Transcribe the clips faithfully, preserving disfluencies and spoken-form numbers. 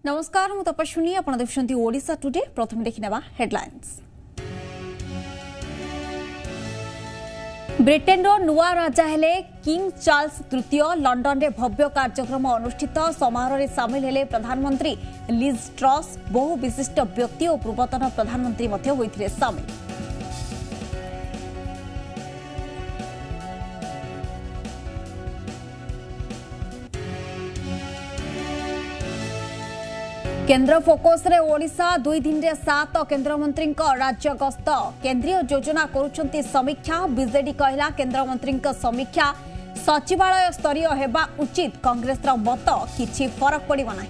नमस्कार मु तपस्विनी आपण देखुछंती ओडिशा टुडे। प्रथम देखिनेबा हेडलाइंस। ब्रिटेन रो नुआ राजा हेले किंग चार्ल्स तृतीय। लंडन रे भव्य कार्यक्रम अनुष्ठित। समारोह रे शामिल हेले प्रधानमंत्री लिज ट्रस। बहु विशिष्ट व्यक्ति और पूर्वतन प्रधानमंत्री मध्य होइथिले शामिल। केंद्र फोकस रे ओडिशा दुई दिन रे सात केंद्र मंत्री राज्य गस्त। केंद्रीय योजना करुछंती समीक्षा। बीजेडी कहला केंद्र मंत्री समीक्षा सचिवालय स्तरीय हेबा उचित। कांग्रेस रा मत किछि फरक पड़िबो नाही।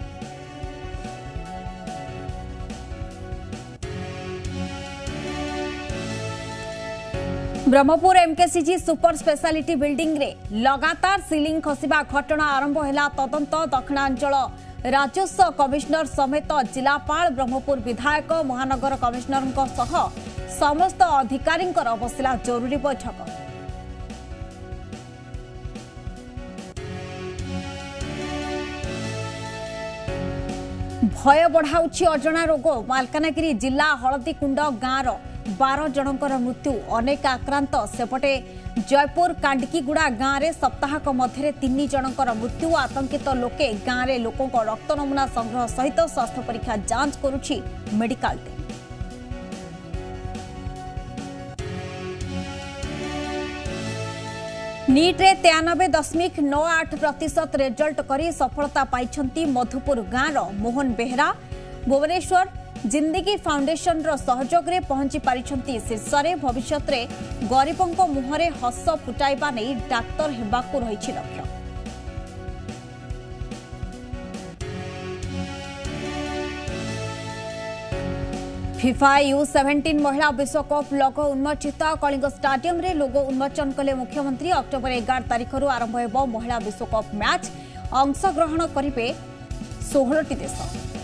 Brahmapur MKCG super speciality building रे लगातार सीलिंग खसिबा घटना आरंभ हैला तदंत। दक्षिणांचल राजस्व कमिश्नर समेत जिलापाल ब्रह्मपुर विधायक महानगर कमिश्नर सह समस्त अधिकारी बसिला जरूरी बैठक। भय बढ़ाउछि अजଣା रोग। मालकानगिरी जिला हलदीकुंड गाँवर बारह जनकर मृत्यु अनेक आक्रांत। सेपटे जयपुर कांडकीगुड़ा गाँव में सप्ताहक मध्य तीन जनकर मृत्यु। आतंकित लोके गाँव में लोकों रक्त नमूना संग्रह सहित स्वास्थ्य परीक्षा जांच करुछि मेडिकल टीम। नीट रे तेयानबे दशमिक नौ आठ प्रतिशत रेजल्ट करी सफलता पाइछंती मधुपुर गाँव मोहन बेहरा। भुवनेश्वर जिंदगी फाउंडेशन रो सहयोग रे पहुंची पारिछंती शीर्ष रे। भविष्य रे गरीबों मुहरे हस फुटाइबा नहीं डाक्तर हेबाकू रहिछि लक्ष्य। फिफा यू सेवेंटीन महिला विश्वकप लोगो उन्मोचित। कलिंग स्टाडियम रे लोगो उन्मोचन कले मुख्यमंत्री। अक्टोबर एगार तारिख रु आरंभ हेबो महिला विश्वकप मैच। अंशग्रहण करिवे सोलह टी देश।